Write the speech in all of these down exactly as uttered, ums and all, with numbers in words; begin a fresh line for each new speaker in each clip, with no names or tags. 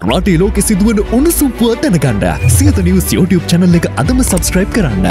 රටේ ලෝකෙ සිදුවන උණුසුම් පුවත් දැනගන්න සියත නිවුස් YouTube channel එක අදම subscribe කරන්න.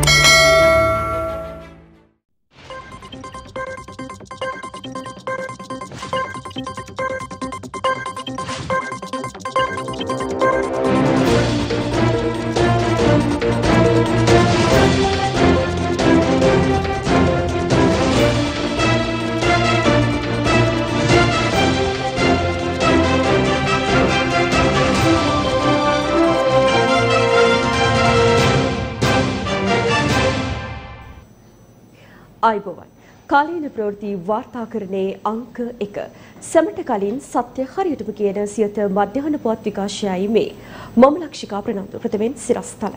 ආයුබෝවන් කාලීන ප්‍රවෘත්ති වාර්තාකරණයේ අංක එක සමට කලින් සත්‍ය හරියටම කියන සියත මධ්‍යහන පුවත් විකාශයයි මේ මම ලක්ෂිකා ප්‍රනාන්දු ප්‍රථමයෙන් සිරස්තල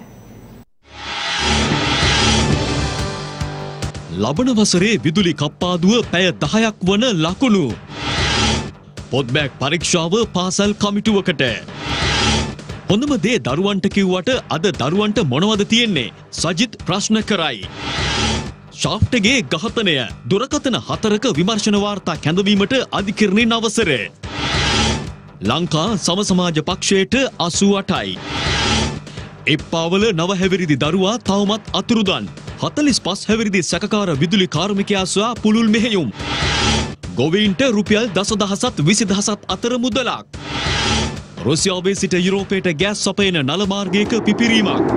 ලබන වසරේ විදුලි කප්පාදුව පැය දහයක් වන ලකුණු පොත්බෑග් පරීක්ෂාව පාසල් කමිටුවකට හොඳම දේ දරුවන්ට කිව්වට අද දරුවන්ට මොනවද තියෙන්නේ සජිත් ප්‍රශ්න කරයි ශාෆ්ටගේ ඝාතනය දුරකථන හතරක විමර්ශන වාර්තා කැඳවීමට අධිකරණයෙන් අවසර ලංකා සම සමාජ පක්ෂයට අසූ අටයි එප්පාවල නව හැවිරිදි දරුවා තවමත් අතුරුදන් හතළිස් පහ හැවිරිදි සැකකාර විදුලි කාර්මිකයා සොයා පුළුල් මෙහෙයුම් ගොවීන්ට රුපියල් දසදහසත් විසිදහසත් අතර මුදලක් රුසියාවේ සිට යුරෝපයට ගෑස් සපයන නල මාර්ගයක පිපිරීමක්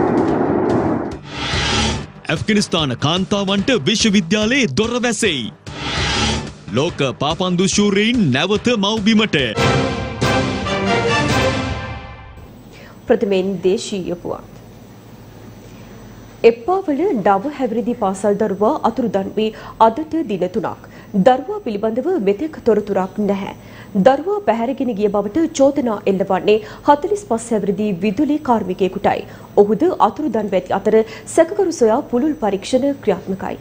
ඇෆ්ගනිස්තාන කාන්තාවන්ට විශ්වවිද්‍යාලයේ දොර වැසෙයි. ලෝක පාපන්දු ශූරයින් නැවත මව්බිමට.
ප්‍රථමයෙන් දේශීය පුවත්. එප්පාවල නව හැවිරිදි පාසල් දරුවා අතුරුදන් වී අදට දින තුනක්. දරුවා පිළිබඳව මෙතෙක් තොරතුරක් නැහැ. දරුවා පැහැරගෙන ගිය බවට චෝදනා එල්ලවන්නේ හතළිස් පහ හැවිරිදි විදුලි කාර්මිකයෙකුටයි. ඔහුද අතුරුදන් වැති අතර සැකකරු සොයා පුළුල් පරීක්ෂණ ක්‍රියාත්මකයි.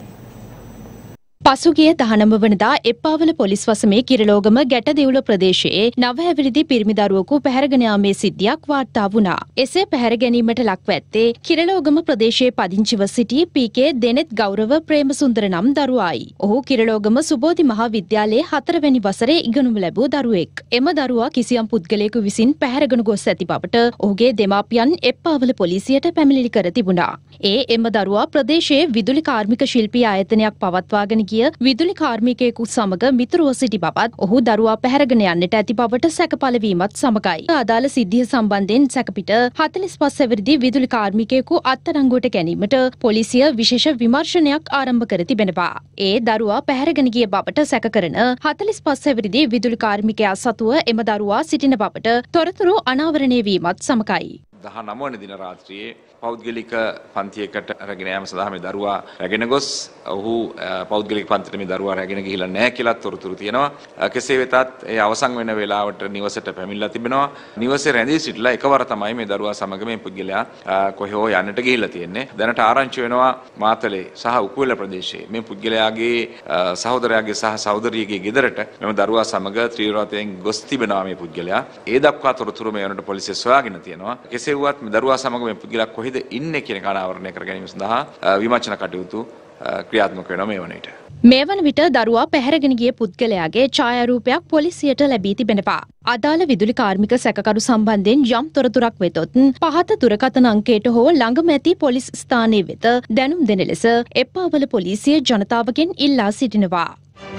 පසුගිය දහනව වනදා එප්පාවල පොලිස් වසමේ කිරලෝගම ගැටදෙවුල ප්‍රදේශයේ නව හැවිරිදි පිරිමි දරුවෙකු පැහැරගෙන යාමේ සිද්ධියක් වාර්තා වුණා. එසේ පැහැර ගැනීමට ලක්ව ඇත්තේ කිරලෝගම ප්‍රදේශයේ පදිංචිව සිටි පී.කේ දෙනෙත් ගෞරව ප්‍රේමසුන්දර නම් දරුවායි. ඔහු කිරලෝගම සුබෝධි මහා විද්‍යාලයේ හතරවැනි වසරේ ඉගෙනුම ලැබූ දරුවෙක්. එම දරුවා කිසියම් පුද්ගලයෙකු විසින් පැහැරගෙන ගොස් ඇති බවට ඔහුගේ දෙමාපියන් එප්පාවල පොලිසියට පැමිණිලි කර තිබුණා. ඒ එම දරුවා ප්‍රදේශයේ විදුලි කාර්මික ශිල්පී ආයතනයක් පවත්වාගෙන ගිය විදුලි කාර්මිකයෙකු සමග මිතුරුව සිටි බවත් ඔහු දරුවා පැහැරගෙන යන්නට ඇති බවට සැකපළ වීමත් සමගයි. අදාළ සිද්ධිය සම්බන්ධයෙන් සැකපිට හතළිස් පහ හැවිරිදි විදුලි කාර්මිකයෙකු අත්අඩංගුවට ගැනීමට පොලිසිය විශේෂ විමර්ශනයක් ආරම්භ කර තිබෙනවා. ඒ දරුවා පැහැරගෙන ගිය බවට සැක කරන හතළිස් පහ හැවිරිදි විදුලි කාර්මිකයා සතුව එම දරුවා සිටින බවට තොරතුරු අනාවරණය වීමත් සමගයි.
දහනව වන දින රාත්‍රියේ පෞද්ගලික පන්තියකට රැගෙන යාම සඳහා මේ දරුවා රැගෙන ගොස් ඔහු පෞද්ගලික පන්තියට මේ දරුවා රැගෙන ගිහිල්ලා නැහැ කියලා තොරතුරු තියෙනවා. කෙසේ වෙතත් ඒ අවසන් වෙන වෙලාවට නිවසට පැමිණලා තිබෙනවා. නිවසේ රැඳී සිටලා එකවර තමයි මේ දරුවා සමග මේ පුද්ගලයා කොහේ යන්නට ගිහිල්ලා තියෙන්නේ. දැනට ආරංචි වෙනවා මාතලේ සහ උකුල ප්‍රදේශයේ මේ පුද්ගලයාගේ සහෝදරයාගේ සහ සහෝදරියගේ ගෙදරට මෙම දරුවා සමග ත්‍රිරාතයෙන් ගොස් තිබෙනවා මේ පුද්ගලයා. ඒ දක්වා තොරතුරු මේ වෙනකොට පොලිසිය සොයාගෙන තියෙනවා. කෙසේ වුවත් මේ දරුවා සමග මේ පුද්ගලයා කොහෙද ඉන්නේ කියන කාරණාවරණය කර ගැනීම සඳහා විමර්ශන කටයුතු ක්‍රියාත්මක වෙනවා මේ වන විට.
මේ වන විට දරුවා පැහැරගෙන ගිය පුද්ගලයාගේ ඡායාරූපයක් පොලිසියට ලැබී තිබෙනවා. අදාළ විදුලි කාර්මික සැකකරු සම්බන්ධයෙන් යම් තොරතුරක් වෙතොත් පහත දුරකථන අංකයට හෝ ළඟම ඇති පොලිස් ස්ථානයේ වෙත දැනුම් දෙන ලෙස එප්පාවල පොලිසිය ජනතාවගෙන් ඉල්ලා සිටිනවා.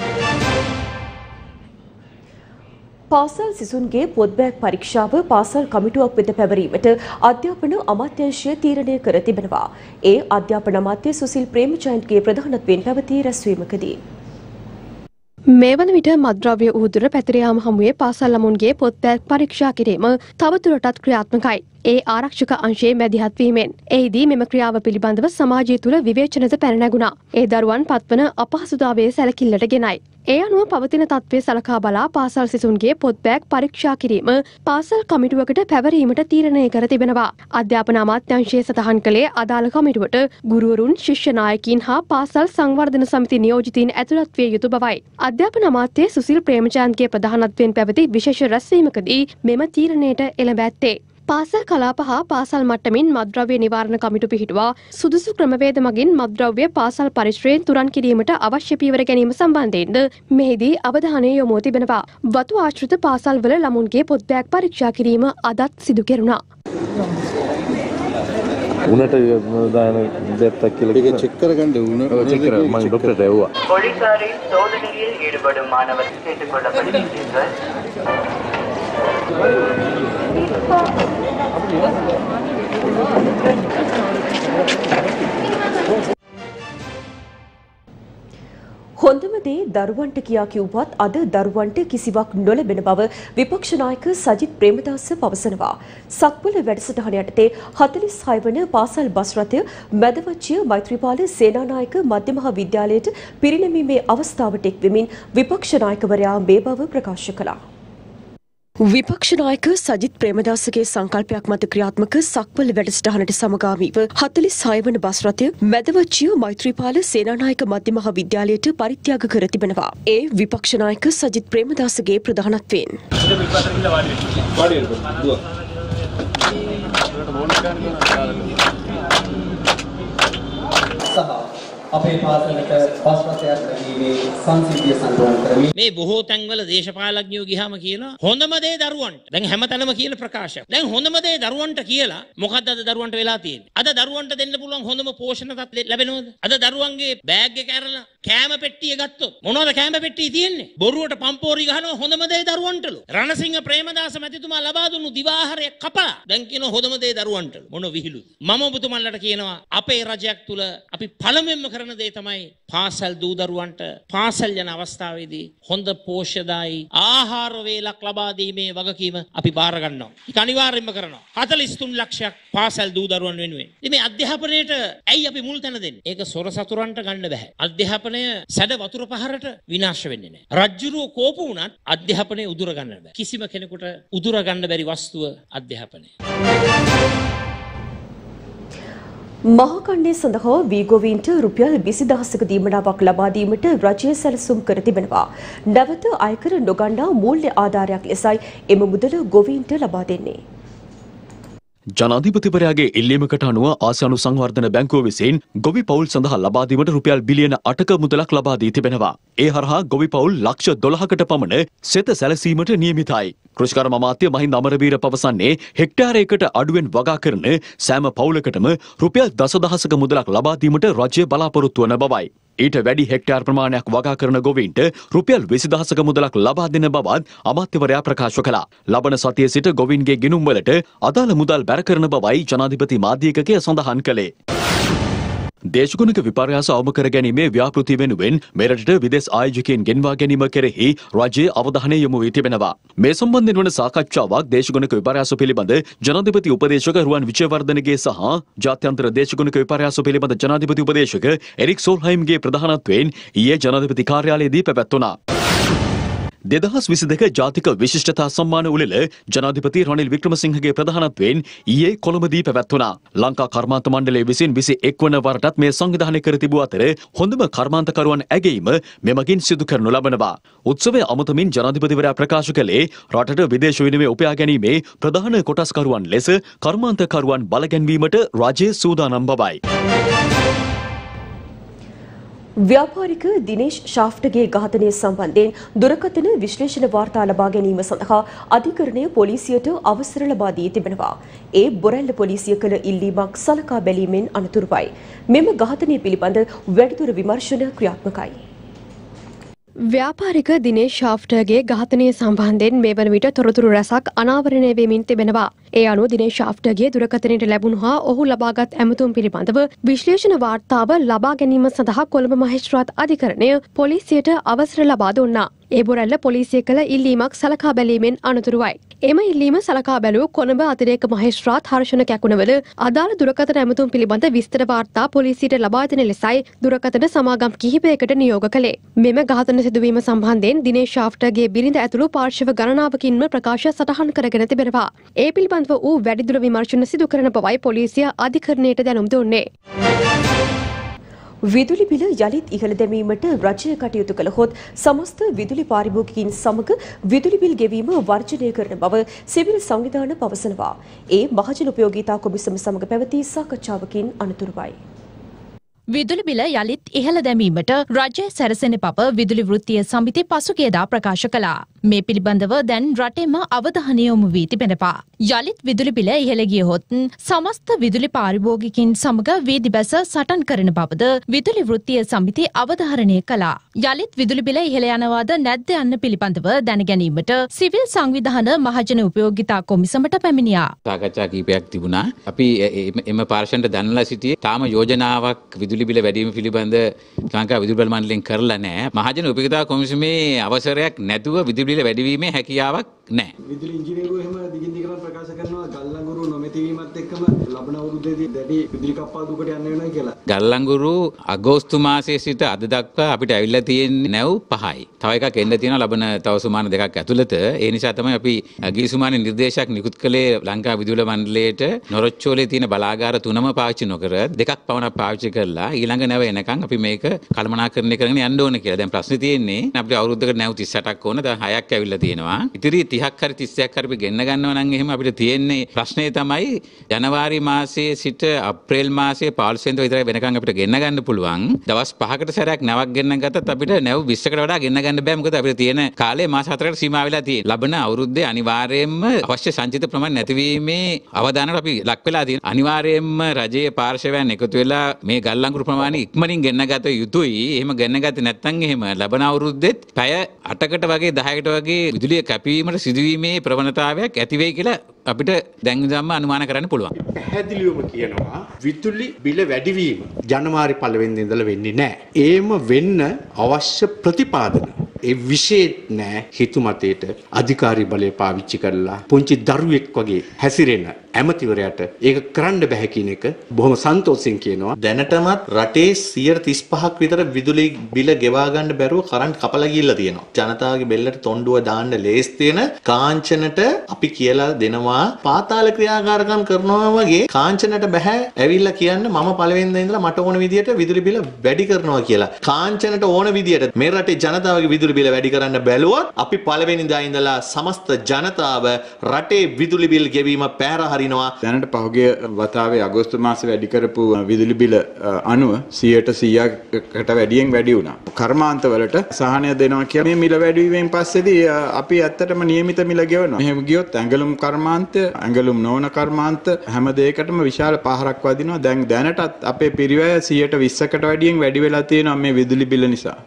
පාසල් සිසුන්ගේ පොත්බෑග් පරීක්ෂාව පාසල් කමිටුවක් වෙත පැවරීමට අධ්‍යාපන අමාත්‍යාංශය තීරණය කර තිබෙනවා. ඒ අධ්‍යාපන අමාත්‍ය සුසිල් ප්‍රේමචන්ද්ගේ ප්‍රධානත්වයෙන් පැවති රැස්වීමකදී
මේ වන විට මත්ද්‍රව්‍ය උහුදුර පැතිර යාම හමුවේ පාසල් ළමුන්ගේ පොත්බෑග් පරීක්ෂා කිරීම තවදුරටත් ක්‍රියාත්මකයි. ඒ ආරක්ෂක අංශයේ මැදිහත් වීමෙන් එහිදී මෙම ක්‍රියාව පිළිබඳව සමාජය තුළ විවේචනද පැන නැගුණා. ඒ දරුවන් පත්වන අපහසුතාවයේ සැලකිල්ලට ගෙනයි. ඒ අනුව පවතින තත්ත්වය සලකා බලා පාසල් සිසුන්ගේ පොත්බෑග් පරීක්ෂා කිරීම පාසල් කමිටුවකට පැවරීමට තීරණය කර තිබෙනවා. අධ්‍යාපන අමාත්‍යාංශය සටහන් කළේ අදාළ කමිටුවට ගුරුවරුන්, ශිෂ්‍ය නායකයින් හා පාසල් සංවර්ධන සමිති නියෝජිතයින් ඇතුළත් විය යුතු බවයි. අධ්‍යාපන අමාත්‍ය සුසිල් ප්‍රේමචන්ද්ගේ ප්‍රධානත්වයෙන් පැවති විශේෂ රැස්වීමකදී මෙම තීරණයට එළඹ ඇත්තේ. පාසල් කලාප හා පාසල් මට්ටමින් මත්ද්‍රව්‍ය නිවාරණ කමිටු පිහිටුවා සුදුසු ක්‍රමවේද මගින් මත්ද්‍රව්‍ය පාසල් පරිශ්‍රයෙන් තුරන් කිරීමට අවශ්‍ය පියවර ගැනීම සම්බන්ධයෙන්ද මෙහිදී අවධානය යොමු තිබෙනවා. වතු ආශ්‍රිත පාසල්වල ළමුන්ගේ පොත් බෑග් පරීක්ෂා කිරීම අදත් සිදු කෙරුණා.
උනට දාන දෙත්තක් කියලා ඒක චෙක් කරගන්න උන චෙක් කර මම ડોක්ටර්ට ඇහුවා.
පොලිසාරින් සෝදනයේ ඊடுபடும் மாணவர் கேட்டுக்கொள்ளப்படுகின்றனர்.
හොඳම දේ දරුවන්ට කියා කිව්වත් අද දරුවන්ට කිසිවක් නොලැබෙන බව විපක්ෂ නායක සජිත් ප්‍රේමදාස පවසනවා. සක්වල වැඩසටහන යටතේ හතළිස් හය වන පාසල් බස් රථය මැදවච්චිය මෛත්‍රීපාල සේනානායක මධ්‍ය මහා විද්‍යාලයට පිරිනැමීමේ අවස්ථාවට එක් වෙමින් විපක්ෂ නායකවරයා මේ බව ප්‍රකාශ කළා. විපක්ෂ නායක සජිත් ප්‍රේමදාසගේ සංකල්පයක් මත ක්‍රියාත්මක සක්වල වැඩසටහනට සමගාමීව හතළිස් හය වන බස් රථය මැදවච්චිය මෛත්‍රීපාල සේනානායක මධ්‍ය මහා විද්‍යාලයට පරිත්‍යාග කර තිබෙනවා. ඒ විපක්ෂ නායක සජිත් ප්‍රේමදාසගේ ප්‍රධානත්වයෙන්.
අපේ පාසලට බස් රථයක් ලැබීමේ සංසිද්ධිය සඳහන් කරමි.
මේ බොහෝ තැන්වල දේශපාලඥයෝ ගියාම කියනවා හොඳම දේ දරුවන්ට. දැන් හැමතැනම කියන ප්‍රකාශය. දැන් හොඳම දේ දරුවන්ට කියලා මොකද්ද අද දරුවන්ට වෙලා තියෙන්නේ? අද දරුවන්ට දෙන්න පුළුවන් හොඳම පෝෂණ තත්ත්වය ලැබෙනවද? අද දරුවන්ගේ බෑග් එක ඇරලා කෑම පෙට්ටිය ගත්තොත් මොනවද කෑම පෙට්ටිය තියෙන්නේ? බොරුවට පම්පෝරි ගහනවා හොඳම දේ දරුවන්ටලු. රණසිංහ ප්‍රේමදාස මැතිතුමා ලබා දුන්නු දිවාහාරය කපලා දැන් කියනවා හොඳම දේ දරුවන්ටලු. මොන විහිළුද? මම ඔබතුමන්ලට කියනවා අපේ රජයක් තුල අපි පළමුවෙන්ම කරන දේ තමයි පාසල් දූ දරුවන්ට පාසල් යන අවස්ථාවේදී හොඳ පෝෂ්‍යදායී ආහාර වේලක් ලබා දීමේ වගකීම අපි බාර ගන්නවා. ඒක අනිවාර්යයෙන්ම කරනවා. හතළිස් තුන් ලක්ෂයක් පාසල් දූ දරුවන් වෙනුවෙන්. ඉතින් මේ අධ්‍යාපනයේට ඇයි අපි මුල් තැන දෙන්නේ? ඒක සොර සතුරන්ට ගන්න බෑ. අධ්‍යාපනය සැඩ වතුර පහරට විනාශ වෙන්නේ නැහැ. රජ්ජුරුව කෝපු වුණත් අධ්‍යාපනය උදුර ගන්න බෑ. කිසිම කෙනෙකුට උදුර ගන්න බැරි වස්තුව අධ්‍යාපනය.
මහකණ්ඩේ සඳහා වී ගොවීන්ට රුපියල් විසි දහසක දීමනාවක් ලබා දීමට රජය සැලසුම් කර තිබෙනවා. නැවත අයකර නොගන්නා මූල්‍ය ආධාරයක් ලෙසයි එම මුදල ගොවීන්ට ලබා දෙන්නේ.
ජනාධිපතිවරයාගේ ඉල්ලීමකට අනුව ආසියානු සංවර්ධන බැංකුව විසින් ගොවි පවුල් සඳහා ලබා දීමට රුපියල් බිලියන අටක මුදලක් ලබා දී තිබෙනවා. ඒ හරහා ගොවි පවුල් ලක්ෂ දොළහකට පමණ සෙත සැලසීමට නියමිතයි. කෘෂිකර්ම අමාත්‍ය මහින්ද අමරවීර පවසන්නේ හෙක්ටාරයකට අඩුවෙන් වගා කරන සෑම පවුලකටම රුපියල් දසදහසක මුදලක් ලබා දීමට රජය බලාපොරොත්තු වන බවයි. ඊට වැඩි හෙක්ටාර් ප්‍රමාණයක් වගා කරන ගොවීන්ට රුපියල් විසි දහසක මුදලක් ලබා දෙන බවත් අමාත්‍යවරයා ප්‍රකාශ කළා. ලබන සතියේ සිට ගොවීන්ගේ ගිණුම්වලට අදාළ මුදල් බැර කරන බවයි ජනාධිපති මාධ්‍ය ඒකකය සඳහන් කළේ. දේශගුණික විපර්යාස අවම කර ගැනීමේ ව්‍යාපෘති වෙනුවෙන් මෙරටට විදෙස් ආයෝජකයන් ගෙන්වා ගැනීම කෙරෙහි රජයේ අවධානය යොමු වී තිබෙනවා. මේ සම්බන්ධයෙන් වන සාකච්ඡාවක් දේශගුණික විපර්යාස පිළිබඳ ජනාධිපති උපදේශක රුවන් විජේවර්ධනගේ සහ ජාත්‍යන්තර දේශගුණික විපර්යාස පිළිබඳ ජනාධිපති උපදේශක එරික් සෝල්හයිම්ගේ ප්‍රධානත්වයෙන් ඊයේ ජනාධිපති කාර්යාලයේදී පැවැත්වුණා. දෙදහස් විසි දෙක ජාතික විශිෂ්ටතා සම්මාන උළෙල ජනාධිපති රනිල් වික්‍රමසිංහගේ ප්‍රධානත්වයෙන් ඊයේ කොළඹදී පැවැත්වුණා. ලංකා කර්මාන්ත මණ්ඩලය විසින් විසි එක් වන වරටත් මේ සංවිධානය කර තිබූ අතර හොඳම කර්මාන්තකරුවන් ඇගීම මෙමගින් සිදු කරනු ලබනවා. උත්සවය අමතමින් ජනාධිපතිවරයා ප්‍රකාශ කළේ රටට විදේශ විනිමය උපයා ගැනීමේ ප්‍රධාන කොටස්කරුවන් ලෙස කර්මාන්තකරුවන් බලගැන්වීමට රජය සූදානම් බවයි.
ව්‍යාපාරික දිනේෂ් ශාෆ්ටගේ ඝාතනය සම්බන්ධයෙන් දුරකථන විශ්ලේෂණ වාර්තා ලබා ගැනීම සඳහා අධිකරණය පොලිසියට අවසර ලබා දී තිබෙනවා. ඒ බොරැල්ල පොලිසිය කළ ඉල්ලීමක් සලකා බැලීමෙන් අනතුරුවයි. මෙම ඝාතනය පිළිබඳ වැඩිදුර විමර්ශන ක්‍රියාත්මකයි.
ව්‍යාපාරික දිනේෂ් ශාෆ්ටර්ගේ ඝාතනය සම්බන්ධයෙන් මේ වන විට තොරතුරු රැසක් අනාවරණය වෙමින් තිබෙනවා. ඒ අනුව දිනේෂ් ශාෆ්ටර්ගේ දුරකථනයට ලැබුණු හා ඔහු ලබාගත් ඇමතුම් පිළිබඳව විශ්ලේෂණ වාර්තාව ලබා ගැනීම සඳහා කොළඹ මහේස්ත්‍රාත් අධිකරණය පොලිසියට අවසර ලබා දුන්නා. ඒ බොරැල්ල පොලිසිය කළ ඉල්ලීමක් සලකා බැලීමෙන් අනතුරුවයි. එම ඉල්ලීම සලකා බැලූ කොළඹ අතිරේක මහේස්ත්‍රාත් හර්ෂණ කැකුණවල අදාළ දුරකථන ඇමතුම් පිළිබඳ විස්තර වාර්තා පොලිසියට ලබා දෙන ලෙසයි දුරකථන සමාගම් කිහිපයකට නියෝග කළේ. මෙම ඝාතන සිදුවීම සම්බන්ධයෙන් දිනේෂ් ශාෆ්ටර්ගේ බිරිඳ ඇතුළු පාර්ශ්ව ගණනාවකින්ම ප්‍රකාශ සටහන් කරගෙන තිබෙනවා. ඒ පිළිබඳව වූ වැඩිදුර විමර්ශන සිදු කරන බවයි පොලිසිය අධිකරණයට දැනුම් දුන්නේ.
විදුලි බිල යළිත් ඉහළ දැමීමට රජය කටයුතු කළහොත් සමස්ත විදුලි පාරිභෝගිකයින් සමග විදුලි බිල් ගෙවීම වර්ජනය කරන බව සිවිල් සංවිධාන පවසනවා. ඒ මහජන උපයෝගීතා කොමිසම සමග පැවති සාකච්ඡාවකින් අනතුරුවයි.
විදුලි බිල යළිත් ඉහළ දැමීමට රජය සැරසෙන බව විදුලි වෘත්තීය සමිති පසුගියදා ප්‍රකාශ කළා. මේ පිළිබඳව දැන් රටේම අවධානය යොමු වී තිබෙනවා. යළිත් විදුලි බිල ඉහළ ගියහොත් සමස්ත විදුලි පාරිභෝගිකයින් සමග වීදි බැස සටන් කරන බවද විදුලි වෘත්තීය සමිති අවධාරණය කළා. යළිත් විදුලි බිල ඉහළ යනවාද නැද්ද යන්න පිළිබඳව දැන ගැනීමට සිවිල් සංවිධාන මහජන උපයෝගිතා කොමිසමට පැමිණියා.
සාකච්ඡා කීපයක් තිබුණා. අපි එම පාර්ශවයට දැනලා සිටියේ තාම යෝජනාවක් විදුලි බිල වැඩිවීම පිළිබඳ ලංකා විදුලි බල මණ්ඩලයෙන් කරලා නැහැ. මහජන උපයෝගිතා කොමිසමේ අවසරයක් නැතුව විදුලි බිල වැඩිවීමේ හැකියාවක් නැහැ.
විදුලි ඉංජිනේරුවෝ එහෙම දිගින් දිගටම ප්‍රකාශ කරනවා ගල්ලංගුරු නොමැතිවීමත් එක්කම ලබන අවුරුද්දේදී දැඩි විදුලි කප්පාදුවකට යන්න වෙනවා කියලා.
ගල්ලංගුරු අගෝස්තු මාසයේ සිට අද දක්වා අපිට ඇවිල්ලා තියෙන්නේ නැව් පහයි. තව එකක් එන්න තියෙනවා ලබන තව සුමාන දෙකක් ඇතුළත. ඒ නිසා තමයි අපි ගිය සුමානේ නිර්දේශයක් නිකුත් කළේ ලංකා විදුලි මණ්ඩලයට නොරොච්චෝලේ තියෙන බලාගාර තුනම පාවිච්චි නොකර දෙකක් පමණක් පාවිච්චි කරලා ඊළඟ නැව එනකන් අපි මේක කළමනාකරණය කරගෙන යන්න ඕන කියලා. දැන් ප්‍රශ්නේ තියෙන්නේ අපිට අවුරුද්දකට නැව් තිස් අටක් ඕන. දැන් හයක් ඇවිල්ලා තියෙනවා. ඉතිරි තිහක් හරි තිස්සයක් හරි අපි ගෙන්න ගන්නවා නම් එහෙම අපිට තියෙන්නේ ප්‍රශ්නේ තමයි ජනවාරි මාසයේ සිට අප්‍රේල් මාසයේ පහළොස් වෙනිදා විතර වෙනකන් අපිට ගෙන්න ගන්න පුළුවන්. දවස් පහකට සැරයක් නැවක් ගෙන්න ගත්තත් අපිට නැව් විස්සකට වඩා ගෙන්න ගන්න බෑ. මොකද අපිට තියෙන කාලය මාස හතරකට සීමා වෙලා තියෙනවා. ලබන අවුරුද්දේ අනිවාර්යයෙන්ම අවශ්‍ය සංචිත ප්‍රමාණය නැතිවීමේ අවධානයට අපි ලක් වෙලා තියෙනවා. අනිවාර්යයෙන්ම රජයේ පාර්ශවයන් එකතු වෙලා මේ ගල්ලංගුරු ප්‍රමාණය ඉක්මනින් ගෙන්න ගත යුතුයි. එහෙම ගෙන්න ගත්තේ නැත්නම් එහෙම ලබන අවුරුද්දෙත් පැය අටකට වගේ දහයකට වගේ විදුලිය කැපීමට සිදුවීමේ ප්‍රවණතාවයක් ඇති වෙයි කියලා අපිට දැන් ඉඳන්ම අනුමාන කරන්න පුළුවන්.
පැහැදිලිවම කියනවා විදුලි බිල වැඩිවීම ජනවාරි පළවෙනිදා ඉඳලා වෙන්නේ නැහැ. ඒම වෙන්න අවශ්‍ය ප්‍රතිපාදන ඒ විශේෂ නෑ හිතුමතේට අධිකාරී බලය පාවිච්චි කරලා පුංචි දරුවෙක් වගේ හැසිරෙන ඇමතිවරයාට ඒක කරන්න බෑ කියන එක බොහොම සන්තෝෂෙන් කියනවා.
දැනටමත් රටේ සියයට තිස් පහක් විතර විදුලි බිල ගෙවා ගන්න බැරුව කරන්ට් කපලා ගිහිල්ලා තියෙනවා. ජනතාවගේ බෙල්ලට තොණ්ඩුව දාන්න ලේස්ති වෙන කාංචනට අපි කියලා දෙනවා පාතාල ක්‍රියාකාරකම් කරනවා වගේ කාංචනට බෑ ඇවිල්ලා කියන්න මම පළවෙනිදා ඉඳලා මට ඕන විදියට විදුලි බිල වැඩි කරනවා කියලා. කාංචනට ඕන විදියට මේ රටේ ජනතාවගේ විදුලි බිල වැඩි කරන්න බැලුවොත් අපි පළවෙනිදා ඉඳලා සමස්ත ජනතාව රටේ විදුලි බිල් ගෙවීම පැහැර හරිනවා.
දැනට පහුගිය වතාවේ අගෝස්තු මාසේ වැඩි කරපු විදුලි බිල අනුව සියයට සීයකට වැඩියෙන් වැඩි වුණා. කර්මාන්ත වලට සහනය දෙනවා කියලා මේ මිල වැඩි වීමෙන් පස්සේදී අපි ඇත්තටම නියමිත මිල ගෙවනවා. මෙහෙම ගියොත් ඇඟලුම් කර්මාන්ත, ඇඟලුම් නොවන කර්මාන්ත හැම දෙයකටම විශාල පහරක් වදිනවා. දැන් දැනටත් අපේ පිරිවැය සියයට විස්සකට වැඩියෙන් වැඩි වෙලා තියෙනවා මේ විදුලි බිල නිසා.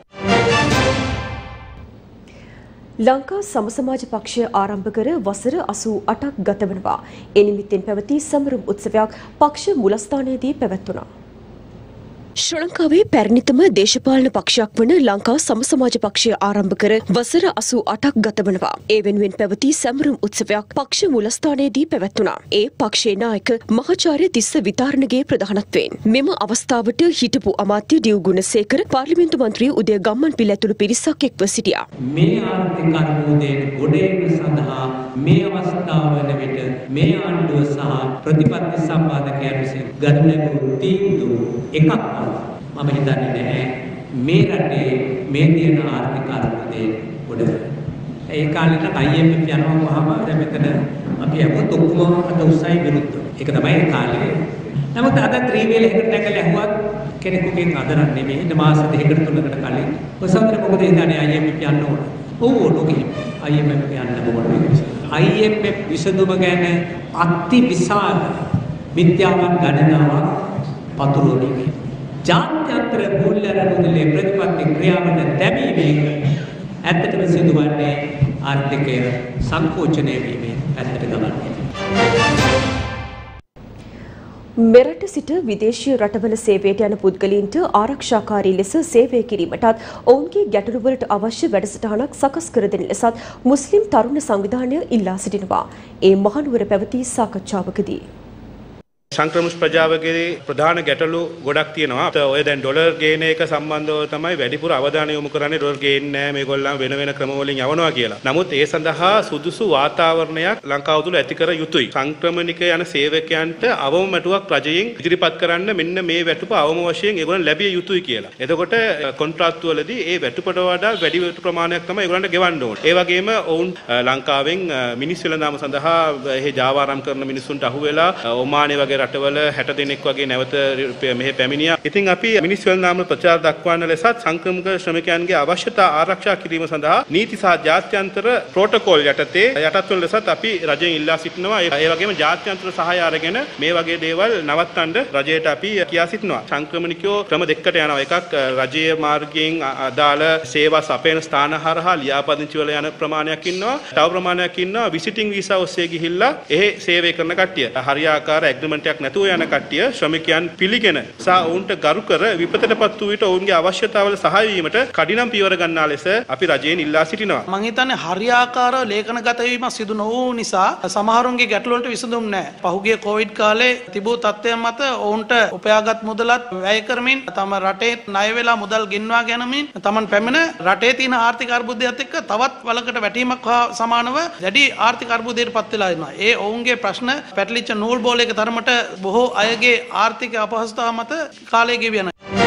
ලංකා සමසමාජ පක්ෂය ආරම්භ කර වසර අසූ අටක් ගත වනවා. ඒ නිමිත්තෙන් පැවති සමරුම් උත්සවයක් පක්ෂ මුලස්ථානයේදී පැවැත්වුණා. ශ්‍රී ලංකාවේ පැරණිතම දේශපාලන පක්ෂයක් වන ලංකා සමසමාජ පක්ෂය ආරම්භ කර වසර අසූ අටක් ගත වනවා. ඒ වෙනුවෙන් පැවති සැමරුම් උත්සවයක් පක්ෂ මුලස්ථානයේදී පැවැත්වුණා. ඒ පක්ෂයේ නායක මහාචාර්ය තිස්ස විතාරණගේ ප්‍රධානත්වයෙන් මෙම අවස්ථාවට හිටපු අමාත්‍ය ඩිව් ගුණසේකර, පාර්ලිමේන්තු මන්ත්‍රී උදය ගම්මන්පිල ඇතුළු පිරිසක් එක්ව සිටියා.
මේ ආර්ථික අර්බුදයෙන් ගොඩ ඒම සඳහා මේ අවස්ථාව වන විට මේ ආණ්ඩුව සහ ප්‍රතිපත්ති සම්පාදකයන් විසින් ගත ලැබූ තීන්දුව එකක් මම හිතන්නේ නැහැ මේ රටේ මේ තියෙන ආර්ථික අර්බුදයේ ගොඩ. ඒ කාලේට I M F යනවා වහම දැන් මෙතන අපි අපොත් ඔක්කොම අත උස්සයි විරුද්ධ. ඒක තමයි ඒ කාලේ. නමුත් අද ත්‍රිවේල එකට නැගලා ඇහුවත් කෙනෙකුගෙන් අදරක් නෙමෙයි. ඉත මාස දෙකකට තුනකට කලින් ඔසන්තර මොකද හිතන්නේ I M F යන්න ඕන. ඔව් ඔනෝගේ I M F යන්න ඕන. I M F විසඳුම ගැන අති විශාල විද්‍යාවන් ගණනාවක් පතුරවන්නේ. ජාත්‍යන්තර මූල්‍ය මුදලේ ප්‍රතිපත්ති ක්‍රියාවට දැමීමෙන් ඇත්තටම සිදුවන්නේ ආර්ථිකය සංකෝචනය වීමෙන් ඇත්තට ගමන්නේ.
මෙරට සිට විදේශීය රටවල සේවයට යන පුද්ගලයන්ට ආරක්ෂාකාරී ලෙස සේවය කිරීමටත් ඔවුන්ගේ ගැටලුවලට අවශ්‍ය වැඩසටහනක් සකස් කර දෙන ලෙසත් මුස්ලිම් තරුණ සංවිධානය ඉල්ලා සිටිනවා. ඒ මහනුවර පැවති සාකච්ඡාවකදී
සංක්‍රමණ ප්‍රජාවගේ ප්‍රධාන ගැටලු ගොඩක් තියෙනවා. ඔය දැන් ඩොලර් ගේන එක සම්බන්ධව තමයි වැඩිපුර අවධානය යොමු කරන්නේ. ඩොලර් ගේන්නේ නැහැ මේගොල්ලන් වෙන වෙන ක්‍රම වලින් යවනවා කියලා. නමුත් ඒ සඳහා සුදුසු වාතාවරණයක් ලංකාව තුළ ඇති කර යුතුයි. සංක්‍රමණික යන සේවකයන්ට අවම වැටුවක් රජයෙන් ඉදිරිපත් කරන්න මෙන්න මේ වැටුප අවම වශයෙන් ඒගොල්ලන් ලැබිය යුතුයි කියලා. එතකොට කොන්ත්‍රාත්තු වලදී ඒ වැටුපට වඩා වැඩි වැටු ප්‍රමාණයක් තමයි ඒගොල්ලන්ට ගෙවන්න ඕනේ. ඒ වගේම ඔවුන් ලංකාවෙන් මිනිස් වෙළඳාම සඳහා එහි ජාවාරම් කරන මිනිස්සුන්ට අහු වෙලා ඔමානයේ වගේ රටවල හැට දෙනෙක් වගේ නැවත මෙහි පැමිණියා. ඉතින් අපි මිනිස් වෙළඳාම ප්‍රචාර දක්වන ලෙසත් සංක්‍රමක ශ්‍රමිකයන්ගේ අවශ්‍යතා ආරක්ෂා කිරීම සඳහා නීති සහ ජාත්‍යන්තර ප්‍රෝටෝකෝල් යටතේ යටත් වන ලෙසත් අපි රජයෙන් ඉල්ලා සිටිනවා. ඒ වගේම ජාත්‍යන්තර සහාය අරගෙන මේ වගේ දේවල් නවත්තන්න රජයට අපි කියා සිටිනවා. සංක්‍රමණිකයෝ ක්‍රම දෙකකට යනවා. එකක් රජයේ මාර්ගයෙන් අදාළ සේවා සපයන ස්ථාන හරහා ලියාපදිංචි වල යන ප්‍රමාණයක් ඉන්නවා. තව ප්‍රමාණයක් ඉන්නවා විසිටිං වීසා ඔස්සේ ගිහිල්ලා එහි සේවය කරන කට්ටිය. හරියාකාර ඇග්‍රීමන්ට් එකක් නැතුව යන කට්ටිය ශ්‍රමිකයන් පිළිගෙන සහ ඔවුන්ට ගරු කර විපතටපත් වූ විට ඔවුන්ගේ අවශ්‍යතාවල සහාය වීමට කඩිනම් පියවර ගන්නා ලෙස අපි රජයෙන් ඉල්ලා සිටිනවා.
මම හිතන්නේ හරියාකාර ලේඛනගත වීම සිදු නොවූ නිසා සමහරුන්ගේ ගැටලු වලට විසඳුම් නැහැ. පහුගිය කොවිඩ් කාලේ තිබූ තත්ත්වයන් මත ඔවුන්ට උපයාගත් මුදලත් වැය කරමින් තම රටේ ණය වෙලා මුදල් ගෙන්වා ගැනීමෙන් තමන් පැමිණ රටේ තියෙන ආර්ථික අර්බුදයත් එක්ක තවත් වලකට වැටීමක් හා සමානව දැඩි ආර්ථික අර්බුදයට පත් වෙලා ඉන්නවා. ඒ ඔවුන්ගේ ප්‍රශ්න පැටලිච්ච නූල් බෝලයක තරමට බොහෝ අයගේ ආර්ථික අපහසුතාව මත කාලය ගෙවියන.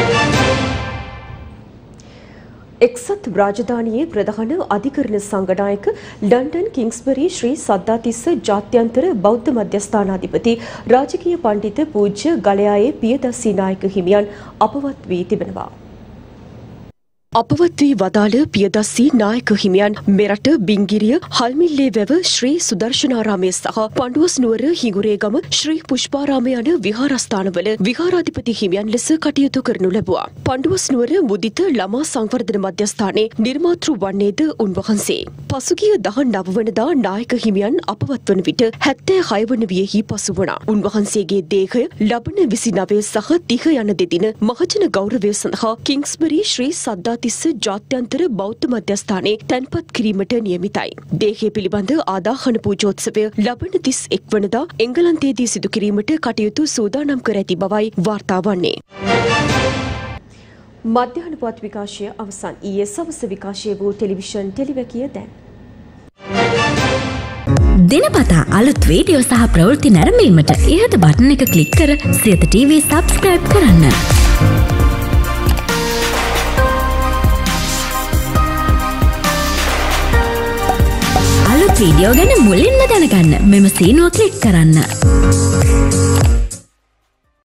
එක්සත් රාජධානියේ ප්‍රධාන අධිකරණ සංගනායක ලන්ඩන් කිංස්බරි ශ්‍රී සද්ධාතිස්ස ජාත්‍යන්තර බෞද්ධ මධ්‍යස්ථානාධිපති රාජකීය පඬිත පූජ්‍ය ගලයායේ පියදස්සී නායක හිමියන් අපවත් වී තිබෙනවා. අපවත් වී වදාළ පියදස්සී නායක හිමියන් මෙරට බිංගිරිය හල්මිල්ලේ වැව ශ්‍රී සුදර්ශනාරාමය සහ පඬුවස් නුවර හිඟුරේගම ශ්‍රී පුෂ්පාරාමය යන විහාරස්ථානවල විහාරාධිපති හිමියන් ලෙස කටයුතු කරනු ලැබුවා. පඬුවස් නුවර මුදිත ළමා සංවර්ධන මධ්‍යස්ථානයේ නිර්මාතෘ වන්නේද උන්වහන්සේ. පසුගිය දහ නව වනදා නායක හිමියන් අපවත් වන විට හැත්තෑ හය වන වියෙහි පසු වුණා. උන්වහන්සේගේ දේහය ලබන විසිනවය සහ තිහ යන දෙදින මහජන ගෞරවය සඳහා කිංස්බරි ශ්‍රී සද්ධාතිස්ස තිස්ස ජාත්‍යන්තර බෞද්ධ මධ්‍යස්ථානයේ තැන්පත් කිරීමට නියමිතයි. දේහය පිළිබඳ ආදාහන පූජෝත්සවය ලබන තිස් එක් වනදා එංගලන්තයේදී සිදු කිරීමට කටයුතු සූදානම් කර ඇති බවයි වාර්තා වන්නේ. මධ්‍යහන පුවත් විකාශය අවසන්. ඊයේ සවස විකාශය වූ ටෙලිවිෂන් ටෙලිවැකිය දැන්.
දිනපතා අලුත් වීඩියෝ සහ ප්‍රවෘත්ති නැරඹීමට ඉහත බටන් එක ක්ලික් කර සියත ටීවී සබ්ස්ක්‍රයිබ් කරන්න. අලුත් වීඩියෝ ගැන මුලින්ම දැනගන්න මෙම සීනුව ක්ලික් කරන්න.